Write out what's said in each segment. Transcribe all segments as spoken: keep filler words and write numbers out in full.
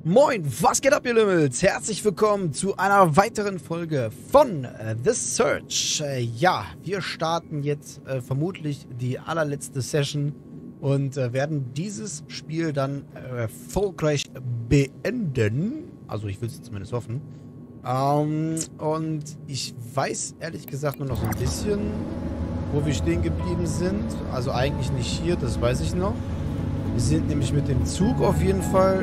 Moin, was geht ab, ihr Lümmels? Herzlich willkommen zu einer weiteren Folge von äh, The Search. Äh, ja, wir starten jetzt äh, vermutlich die allerletzte Session und äh, werden dieses Spiel dann äh, erfolgreich beenden. Also ich will es zumindest hoffen. Ähm, und ich weiß ehrlich gesagt nur noch so ein bisschen, wo wir stehen geblieben sind. Also eigentlich nicht hier, das weiß ich noch. Wir sind nämlich mit dem Zug auf jeden Fall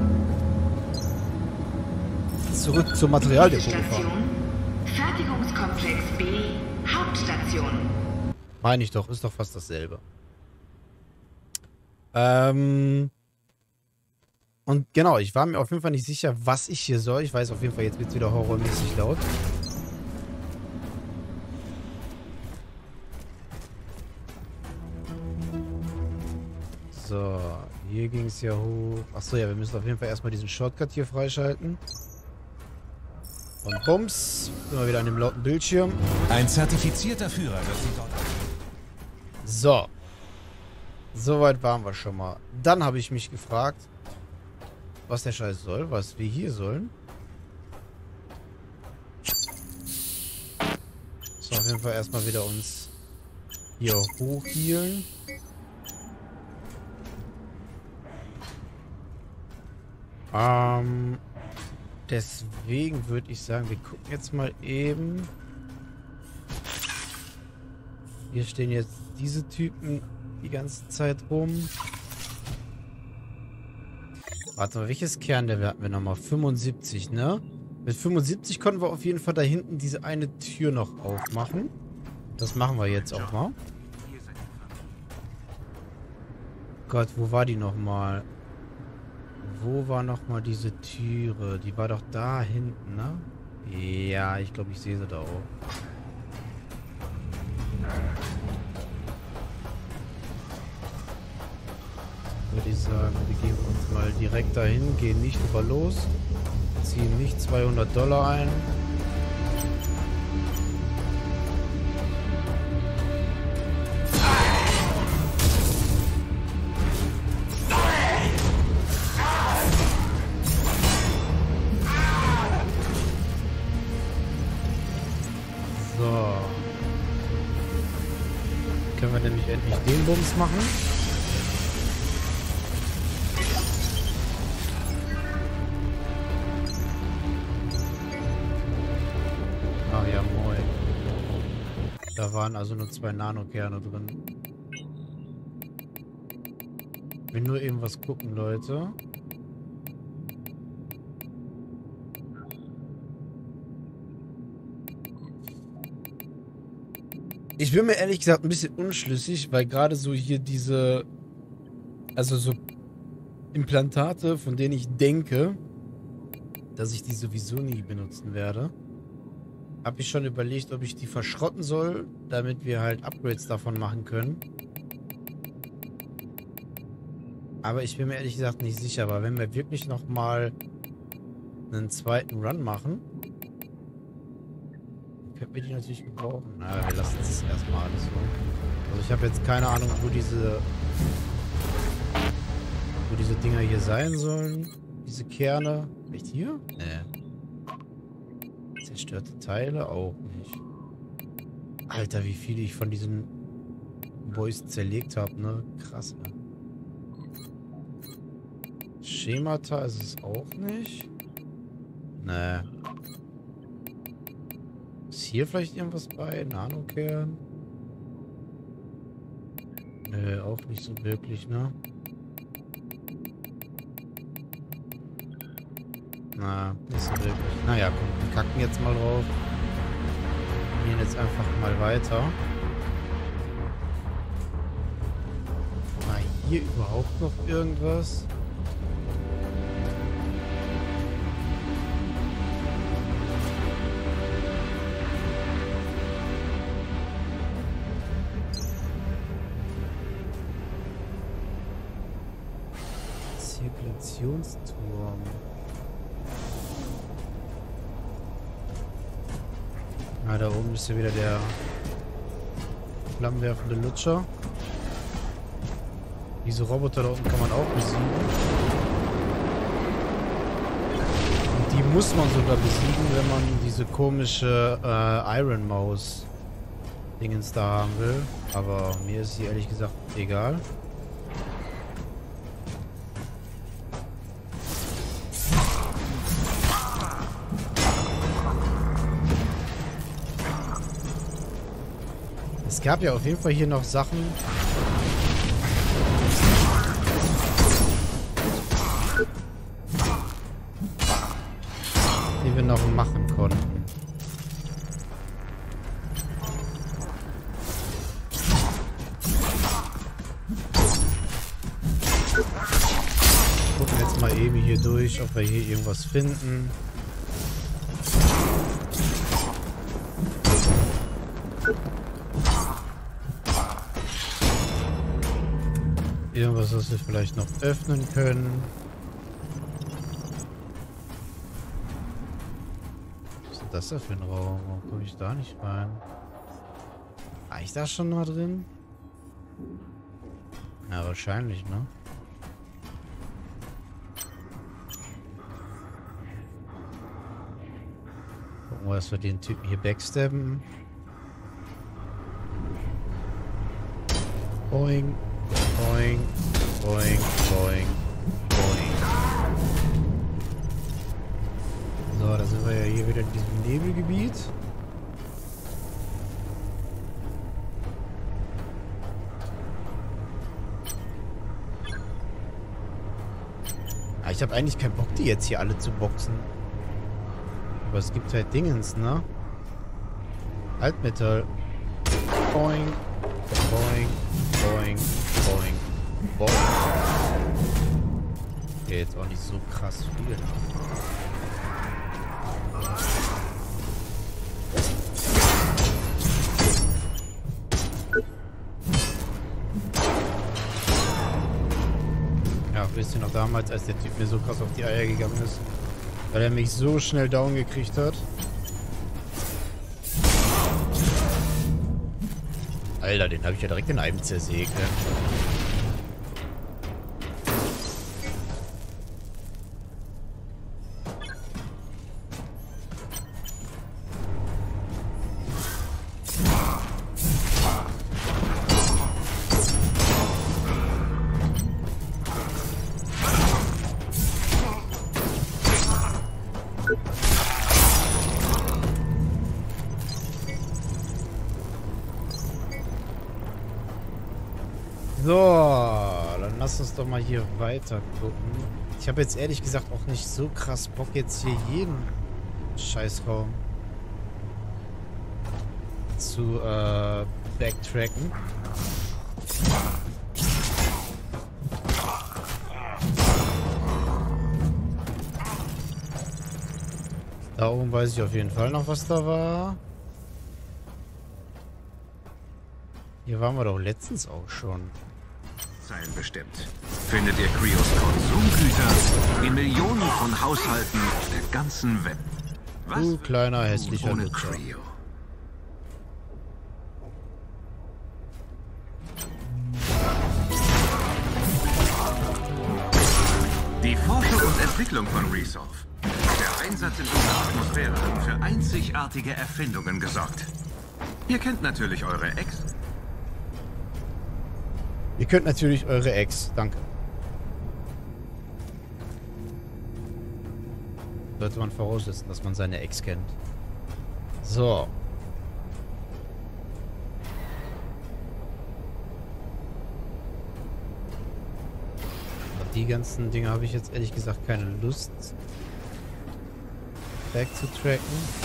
zurück zum Materialdepot gefahren. Fertigungskomplex B, Hauptstation. Meine ich doch, ist doch fast dasselbe. Ähm. Und genau, ich war mir auf jeden Fall nicht sicher, was ich hier soll. Ich weiß auf jeden Fall, jetzt wird es wieder horrormäßig laut. So, hier ging es ja hoch. Achso, ja, wir müssen auf jeden Fall erstmal diesen Shortcut hier freischalten. Und bums, immer wieder an dem lauten Bildschirm. Ein zertifizierter Führer wird Sie dort. So. Soweit waren wir schon mal. Dann habe ich mich gefragt, was der Scheiß soll, was wir hier sollen. So, auf jeden Fall erstmal wieder uns hier hochhielen. Ähm... Deswegen würde ich sagen, wir gucken jetzt mal eben. Hier stehen jetzt diese Typen die ganze Zeit rum. Warte mal, welches Kernlevel hatten wir nochmal? fünfundsiebzig, ne? Mit fünfundsiebzig konnten wir auf jeden Fall da hinten diese eine Tür noch aufmachen. Das machen wir jetzt auch mal. Gott, wo war die nochmal? Wo war nochmal diese Türe? Die war doch da hinten, ne? Ja, ich glaube, ich sehe sie da auch. Würde ich sagen, wir geben uns mal direkt dahin, gehen nicht über los, ziehen nicht zweihundert Dollar ein. Können wir nämlich endlich den Bums machen. Ach ja, moin. Da waren also nur zwei Nanokerne drin. Ich will nur eben was gucken, Leute. Ich bin mir ehrlich gesagt ein bisschen unschlüssig, weil gerade so hier diese, also so Implantate, von denen ich denke, dass ich die sowieso nie benutzen werde, habe ich schon überlegt, ob ich die verschrotten soll, damit wir halt Upgrades davon machen können. Aber ich bin mir ehrlich gesagt nicht sicher, aber wenn wir wirklich nochmal einen zweiten Run machen, könnten wir die natürlich gebrauchen. Na, wir lassen es erstmal alles so. Also ich habe jetzt keine Ahnung, wo diese wo diese Dinger hier sein sollen. Diese Kerne. Vielleicht hier? Nee. Zerstörte Teile auch nicht. Alter, wie viele ich von diesen Boys zerlegt habe, ne? Krass, ne? Schemata ist es auch nicht. Nee. Ist hier vielleicht irgendwas bei? Nanokern? Nö, auch nicht so wirklich, ne? Na, nicht so wirklich. Naja, komm, wir kacken jetzt mal drauf. Wir gehen jetzt einfach mal weiter. War hier überhaupt noch irgendwas? Zirkulationsturm. Ah, da oben ist ja wieder der flammenwerfende Lutscher. Diese Roboter da unten kann man auch besiegen. muss man sogar besiegen, wenn man diese komische äh, Iron Maus Dingens da haben will. Aber mir ist sie ehrlich gesagt egal. Es gab ja auf jeden Fall hier noch Sachen, die wir noch machen konnten. Gucken jetzt mal eben hier durch, ob wir hier irgendwas finden. Irgendwas, was wir vielleicht noch öffnen können. Was ist das da für ein Raum? Warum komme ich da nicht rein? War ich da schon mal drin? Ja, wahrscheinlich, ne? Gucken wir, dass wir den Typen hier backstabben. Boing. Boing, boing, boing, boing. So, da sind wir ja hier wieder in diesem Nebelgebiet. Ah, ich habe eigentlich keinen Bock, die jetzt hier alle zu boxen. Aber es gibt halt Dingens, ne? Altmetall. Boing, boing, boing. Boing. Boing. Okay, jetzt auch nicht so krass viel. Ja, wisst ihr noch damals, als der Typ mir so krass auf die Eier gegangen ist? Weil er mich so schnell down gekriegt hat. Alter, den habe ich ja direkt in einem zersägt. Ne? So, dann lass uns doch mal hier weiter gucken. Ich habe jetzt ehrlich gesagt auch nicht so krass Bock, jetzt hier jeden Scheißraum zu äh, backtracken. Da oben weiß ich auf jeden Fall noch, was da war. Hier waren wir doch letztens auch schon. Sein bestimmt. Findet ihr Krios Konsumgüter in Millionen von Haushalten auf der ganzen Welt. Was Du kleiner hässlicher ohne Nutzer. Krio? Die Forschung und Entwicklung von Resolve. Der Einsatz in unserer Atmosphäre hat für einzigartige Erfindungen gesorgt. Ihr kennt natürlich eure Ex. Ihr könnt natürlich eure Ex. Danke. Sollte man voraussetzen, dass man seine Ex kennt. So. Auf die ganzen Dinge habe ich jetzt ehrlich gesagt keine Lust, back zu tracken.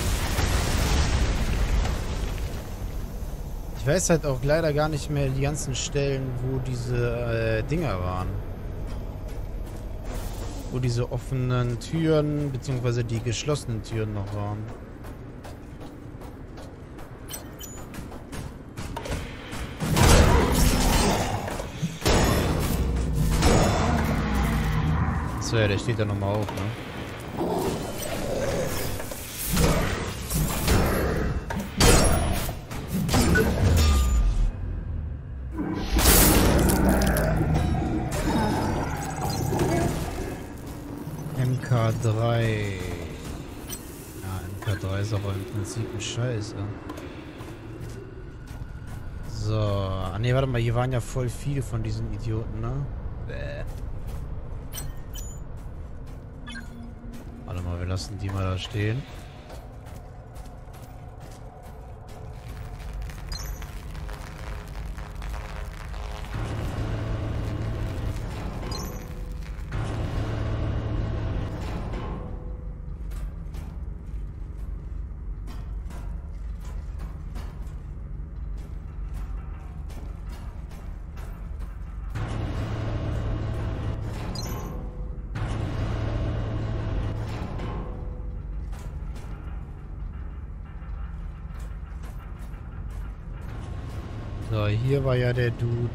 Ich weiß halt auch leider gar nicht mehr die ganzen Stellen, wo diese äh, Dinger waren. Wo diese offenen Türen, beziehungsweise die geschlossenen Türen noch waren. So, ja, der steht da nochmal auf, ne? M K drei. K drei ist aber im Prinzip ein Scheiß, ja. So. Ah ne, warte mal, hier waren ja voll viele von diesen Idioten, ne? Bäh. Warte mal, wir lassen die mal da stehen. So, hier war ja der Dude.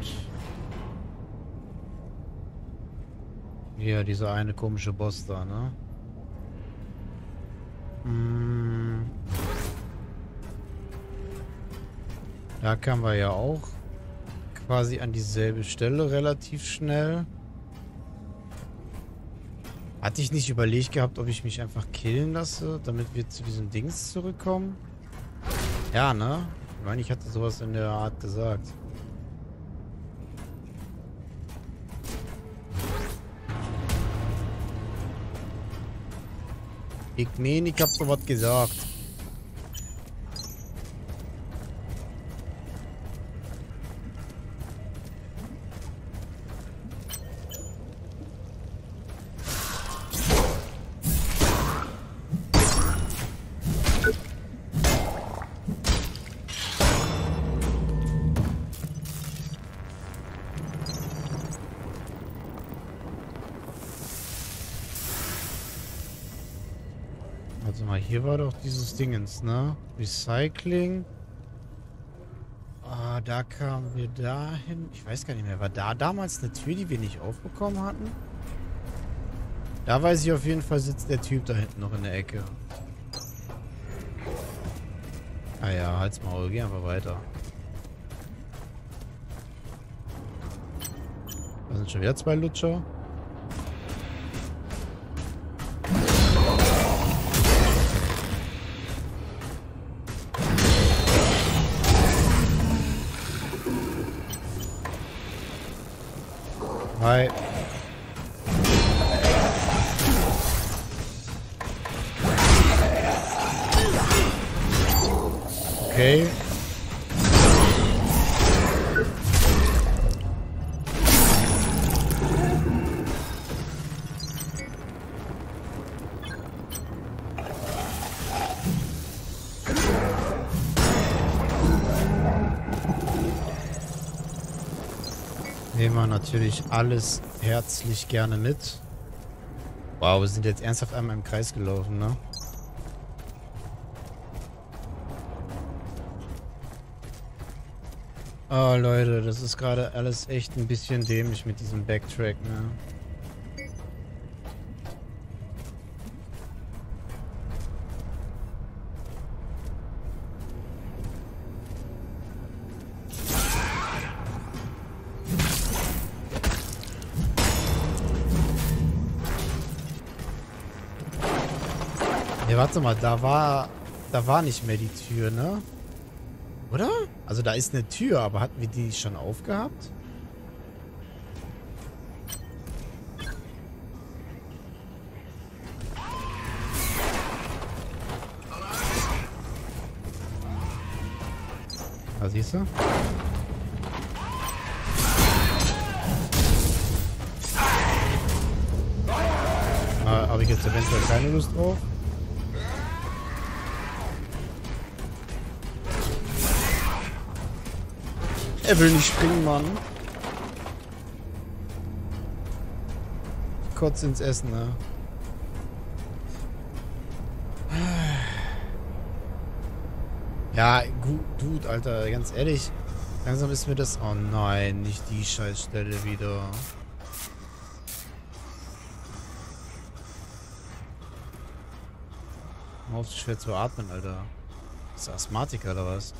Hier, dieser eine komische Boss da, ne? Hm. Da kamen wir ja auch quasi an dieselbe Stelle relativ schnell. Hatte ich nicht überlegt gehabt, ob ich mich einfach killen lasse, damit wir zu diesem Dings zurückkommen? Ja, ne? Ich meine, ich hatte sowas in der Art gesagt. Ich meine, ich hab sowas gesagt. Also mal, hier war doch dieses Dingens, ne? Recycling. Ah, da kamen wir dahin. Ich weiß gar nicht mehr. War da damals eine Tür, die wir nicht aufbekommen hatten? Da weiß ich auf jeden Fall, sitzt der Typ da hinten noch in der Ecke. Ah ja, halt's Maul, geh einfach weiter. Da sind schon wieder zwei Lutscher. Hi. Okay. Nehmen wir natürlich alles herzlich gerne mit. Wow, wir sind jetzt ernsthaft einmal im Kreis gelaufen, ne? Oh Leute, das ist gerade alles echt ein bisschen dämlich mit diesem Backtrack, ne? Ja, warte mal, da war, da war nicht mehr die Tür, ne? Oder? Also da ist eine Tür, aber hatten wir die schon aufgehabt? Da siehst du? Ah, habe ich jetzt eventuell keine Lust drauf? Er will nicht springen, Mann. Kotz ins Essen, ne? Ja, gut, Dude, Alter, ganz ehrlich. Langsam ist mir das... Oh nein, nicht die Scheißstelle wieder. Hör auf, so schwer zu atmen, Alter. Ist das Asthmatiker oder was?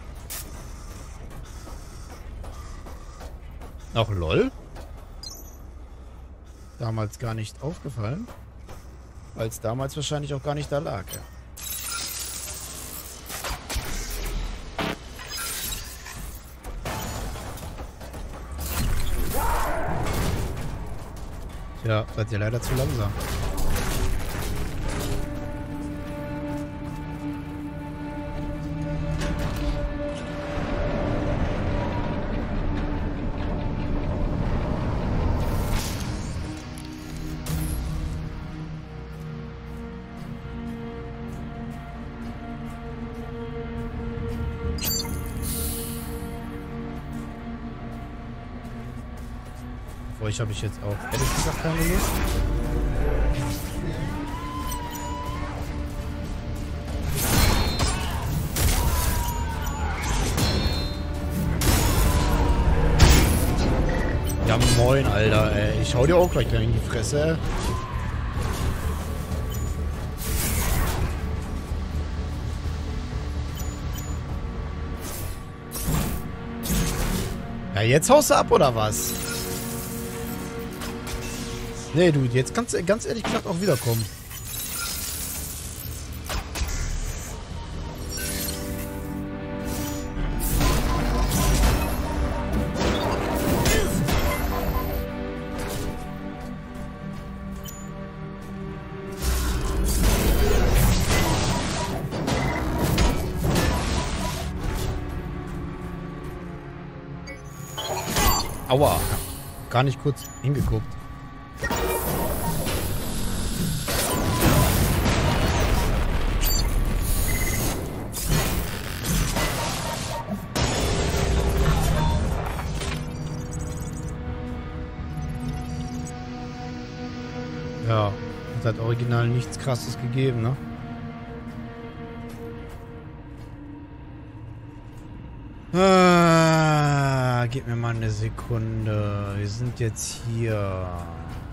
Ach, lol? damals gar nicht aufgefallen. Weil es damals wahrscheinlich auch gar nicht da lag, ja. Tja, seid ihr leider zu langsam. Auf euch habe ich jetzt auch ehrlich gesagt keine Lust. Ja moin, Alter, ey. Ich hau dir auch gleich in die Fresse. Ja, jetzt haust du ab, oder was? Nee, du, jetzt kannst du ganz ehrlich gesagt auch wiederkommen. Aua. Gar nicht kurz hingeguckt. Ja, hat original nichts Krasses gegeben, ne? Ah, gib mir mal eine Sekunde. Wir sind jetzt hier. Ah.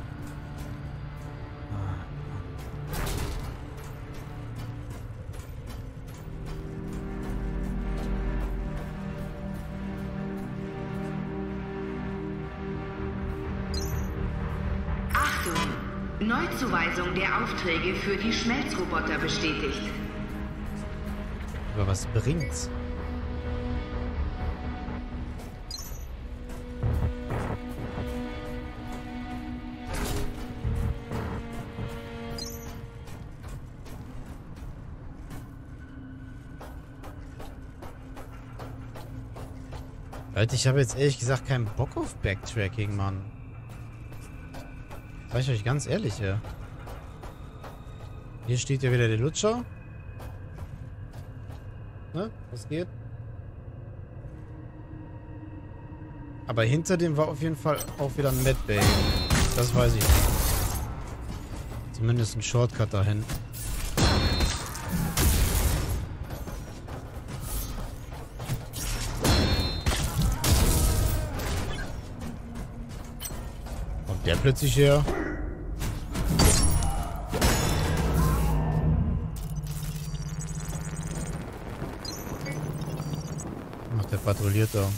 Achtung! Neuzuweisung der Aufträge für die Schmelzroboter bestätigt. Aber was bringt's? Alter, ich habe jetzt ehrlich gesagt keinen Bock auf Backtracking, Mann. Sag ich euch ganz ehrlich, ja. Hier steht ja wieder der Lutscher. Ne? Was geht? Aber hinter dem war auf jeden Fall auch wieder ein Medbay. Das weiß ich nicht. Zumindest ein Shortcut dahin. Kommt der plötzlich her? Ach, der patrouilliert da.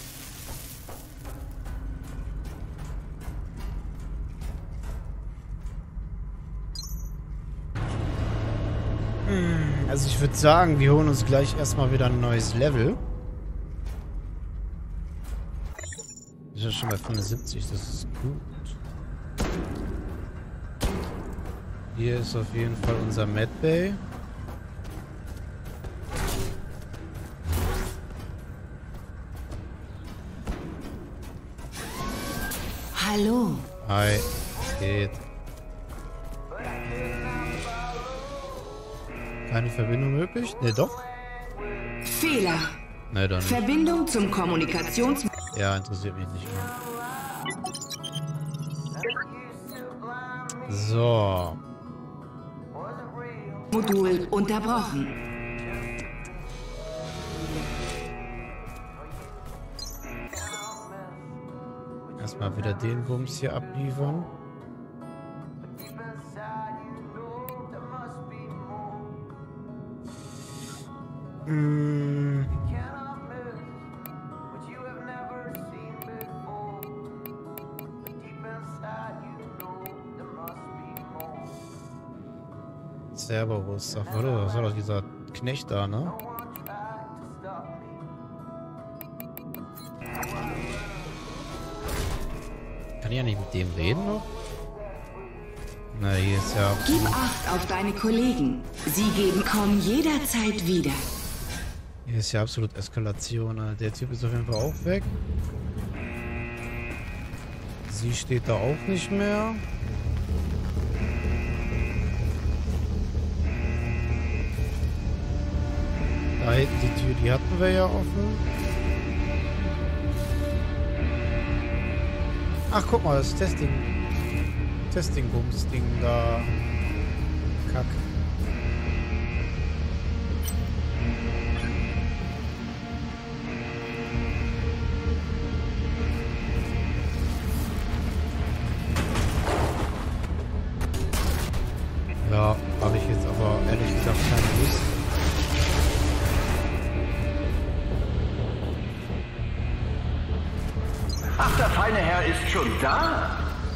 Also ich würde sagen, wir holen uns gleich erstmal wieder ein neues Level. Ich bin schon bei fünfundsiebzig, das ist gut. Hier ist auf jeden Fall unser Medbay. Hallo. Hi, geht. Keine Verbindung möglich? Ne, doch. Fehler. Ne, dann nicht. Verbindung zum Kommunikations... Ja, interessiert mich nicht mehr. So. Modul unterbrochen. Erstmal wieder den Bums hier abliefern. Mm. Cerberus. Ach, warte, das war doch dieser Knecht da, ne? Kann ich ja nicht mit dem reden noch? Na, hier ist ja... Gib Acht auf deine Kollegen. Sie geben kommen jederzeit wieder. Hier ist ja absolut Eskalation. Ne? Der Typ ist auf jeden Fall auch weg. Sie steht da auch nicht mehr. Da hinten die Tür, die hatten wir ja offen. Ach, guck mal, das Testing. Testing-Bums-Ding da. Kack. Ja, habe ich jetzt aber ehrlich gesagt keine Lust. Ach, der feine Herr ist schon da?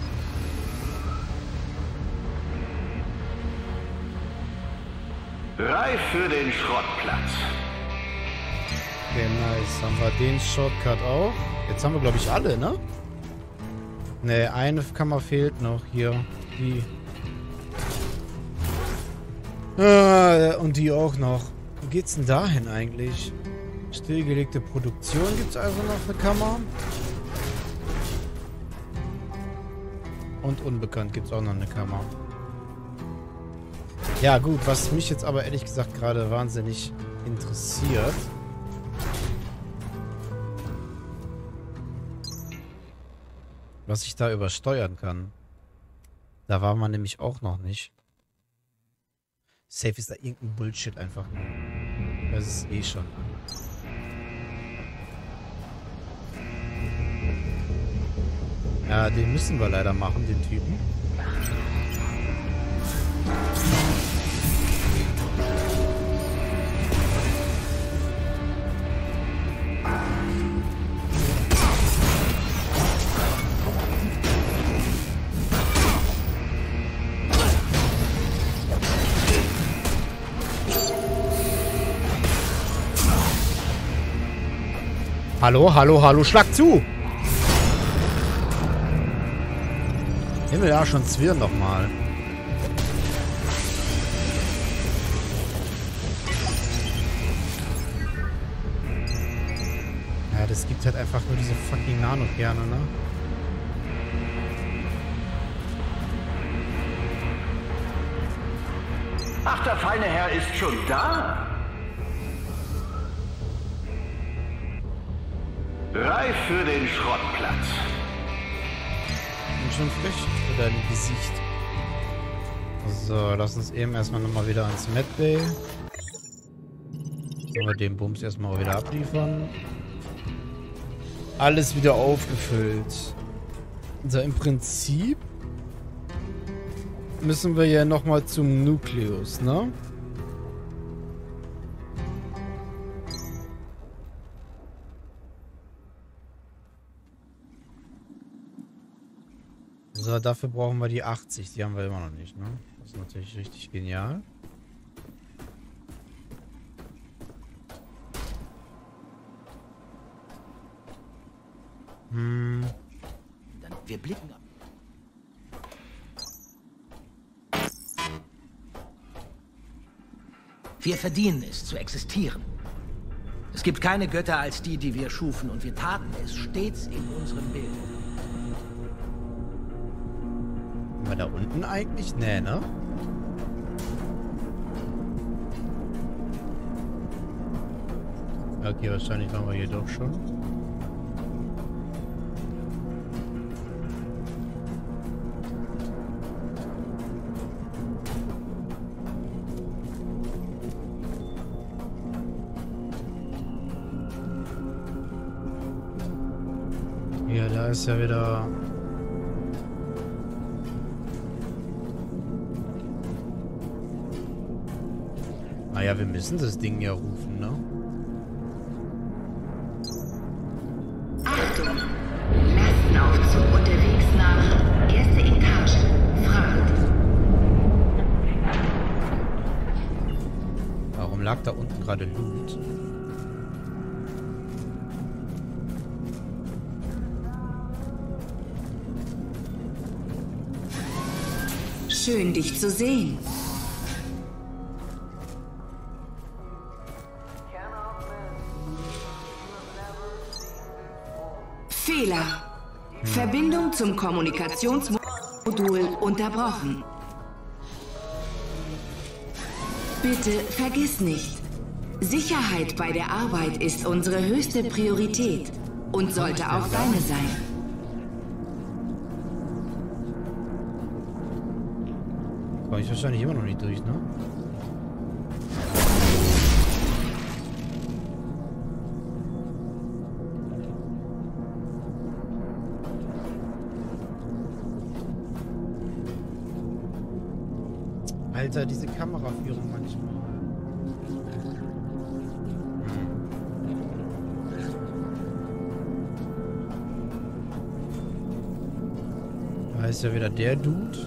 Reif für den Schrottplatz. Okay, nice. Haben wir den Shortcut auch. Jetzt haben wir, glaube ich, alle, ne? Ne, eine Kammer fehlt noch. Hier. Die. Ah, und die auch noch. Wo geht's denn dahin eigentlich? Stillgelegte Produktion gibt's also noch eine Kammer. Und unbekannt gibt's auch noch eine Kammer. Ja gut, was mich jetzt aber ehrlich gesagt gerade wahnsinnig interessiert. Was ich da übersteuern kann. Da war man nämlich auch noch nicht. Safe ist da irgendein Bullshit einfach nur. Das ist eh schon. Ja, den müssen wir leider machen, den Typen. Hallo, hallo, hallo, schlag zu! Himmel, ja, schon zwirren doch mal. Ja, das gibt halt einfach nur diese fucking Nano-Kerne, ne? Ach, der feine Herr ist schon da? Reif für den Schrottplatz. Bin schon frech für dein Gesicht. So, lass uns eben erstmal nochmal wieder ans Medbay. Sollen wir den Bums erstmal wieder abliefern. Alles wieder aufgefüllt. So, im Prinzip müssen wir ja nochmal zum Nukleus, ne? So, dafür brauchen wir die achtzig. Die haben wir immer noch nicht, ne? Das ist natürlich richtig genial. Hm. Dann wir blicken ab. Wir verdienen es, zu existieren. Es gibt keine Götter als die, die wir schufen, und wir taten es stets in unserem Bild. War da unten eigentlich? Nee, ne? Okay, wahrscheinlich waren wir hier doch schon. Ja, da ist ja wieder... Naja, wir müssen das Ding ja rufen, ne? Achtung! Lastenaufzug unterwegs nach erste Etage. Fracht. lag da unten gerade Loot. Schön, dich zu sehen. Fehler. Verbindung zum Kommunikationsmodul unterbrochen. Bitte vergiss nicht, Sicherheit bei der Arbeit ist unsere höchste Priorität und sollte auch deine sein. Komme ich wahrscheinlich immer noch nicht durch, ne? Alter, diese Kameraführung manchmal. Da ist ja wieder der Dude.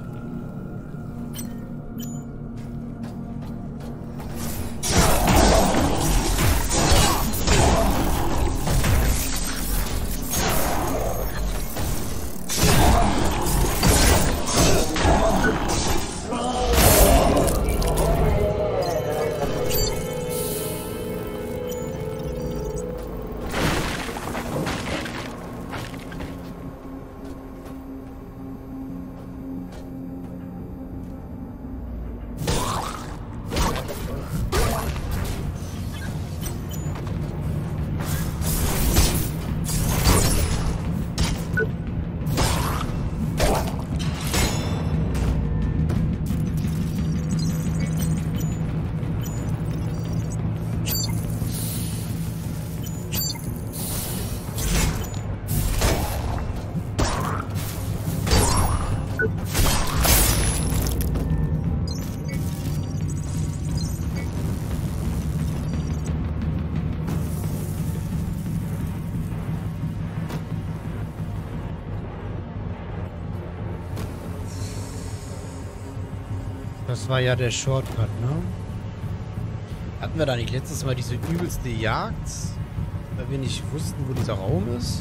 Das war ja der Shortcut, ne? Hatten wir da nicht letztes Mal diese übelste Jagd, weil wir nicht wussten, wo dieser Raum ist?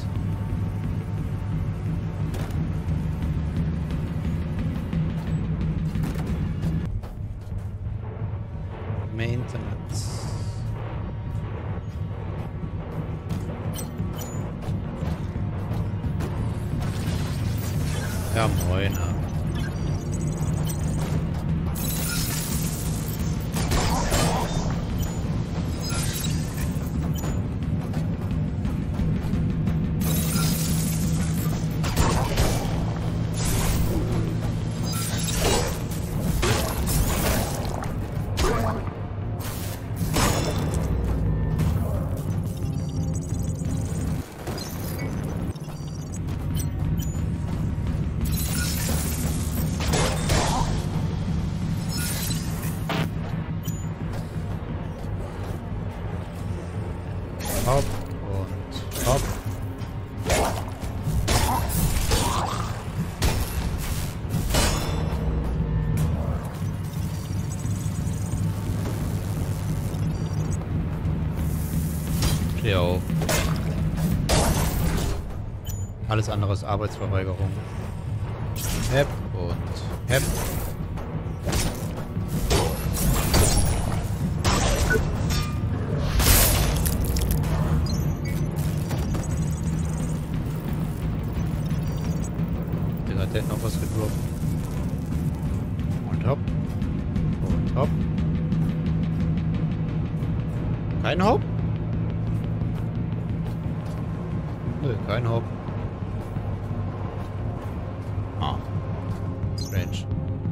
Maintenance. Ja, moin. Hopp und hopp. Steh auf. Alles andere ist Arbeitsverweigerung. Hepp und hepp. Der hat noch was gedroppt. Und hopp. Und hopp. Kein Hopp? Nö, kein Hopp. Ah. Strange.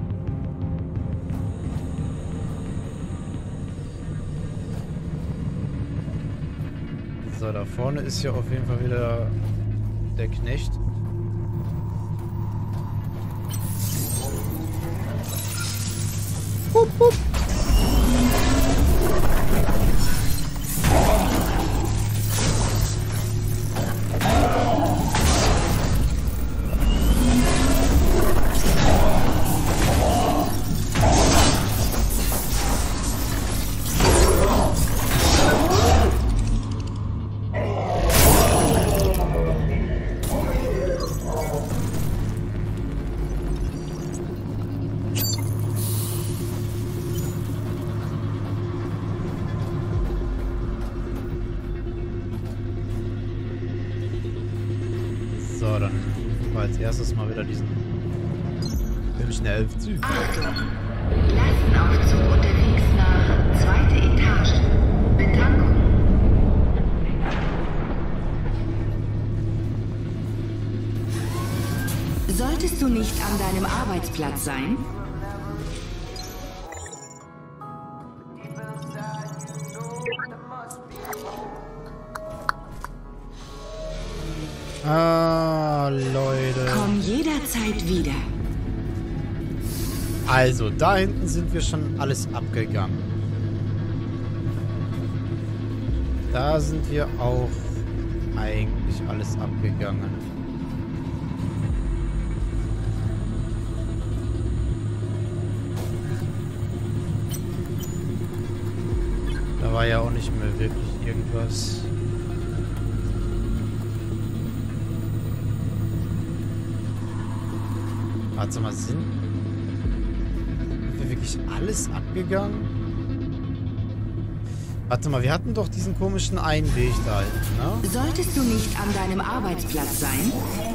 So, da vorne ist ja auf jeden Fall wieder der Knecht. Hup, hup. So, dann rufen wir als erstes mal wieder diesen filmischen Elf-Typ. Achtung! Lastenaufzug unterwegs nach zweite Etage. Betankung. Solltest du nicht an deinem Arbeitsplatz sein? Ah, Leute. Komm jederzeit wieder. Also, da hinten sind wir schon alles abgegangen. Da sind wir auch eigentlich alles abgegangen. Da war ja auch nicht mehr wirklich irgendwas. Warte mal, sind wir wirklich alles abgegangen? Warte mal, wir hatten doch diesen komischen Einweg da hinten, ne? Solltest du nicht an deinem Arbeitsplatz sein?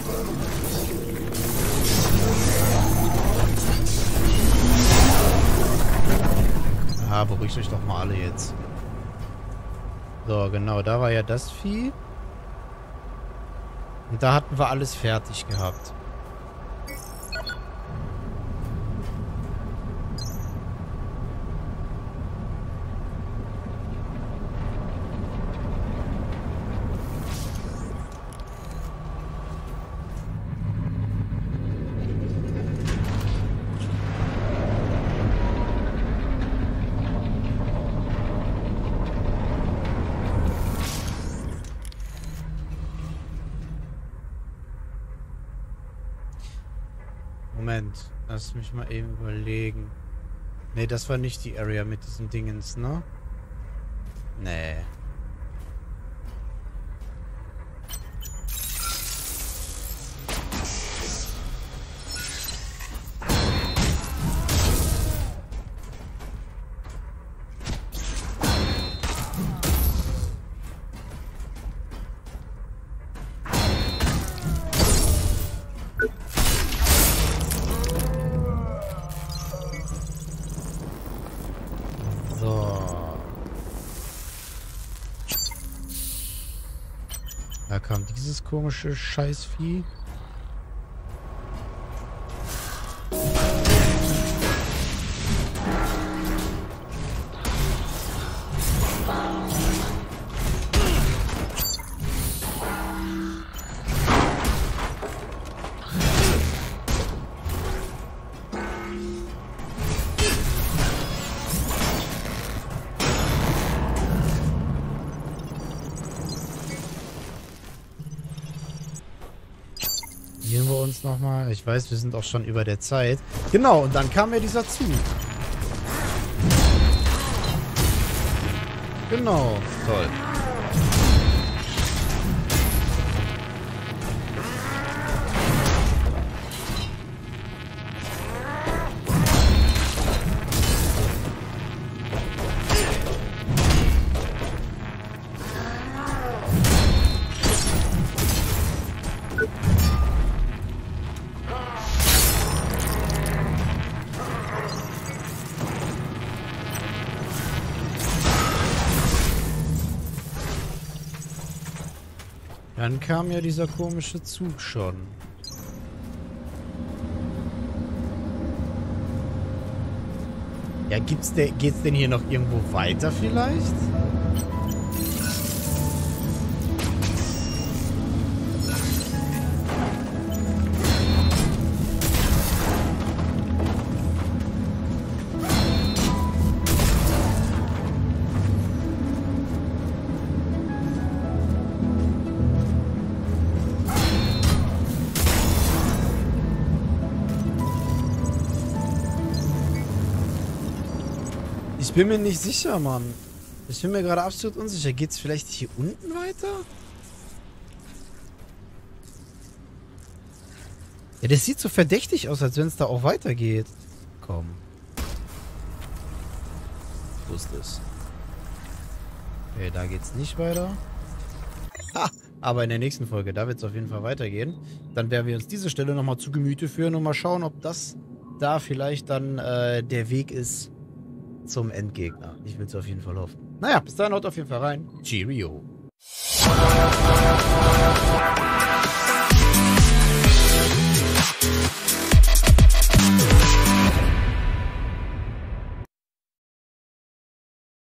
Ah, beruhigt euch doch mal alle jetzt. So, genau, da war ja das Vieh. Und da hatten wir alles fertig gehabt. Moment, lass mich mal eben überlegen. Ne, das war nicht die Area mit diesen Dingens, ne? Nee. Da kam dieses komische Scheißvieh. Probieren wir uns nochmal. Ich weiß, wir sind auch schon über der Zeit. Genau, und dann kam ja dieser Zug. Genau, toll. Dann kam ja dieser komische Zug schon. Ja, gibt's der, geht's denn hier noch irgendwo weiter vielleicht? Ich bin mir nicht sicher, Mann. Ich bin mir gerade absolut unsicher. Geht's vielleicht hier unten weiter? Ja, das sieht so verdächtig aus, als wenn es da auch weitergeht. Komm. Wo ist es? Okay, da geht's nicht weiter. Ha! Aber in der nächsten Folge, da wird es auf jeden Fall weitergehen. Dann werden wir uns diese Stelle nochmal zu Gemüte führen und mal schauen, ob das da vielleicht dann äh, der Weg ist zum Endgegner. Ich will es auf jeden Fall hoffen. Naja, bis dahin haut auf jeden Fall rein. Cheerio.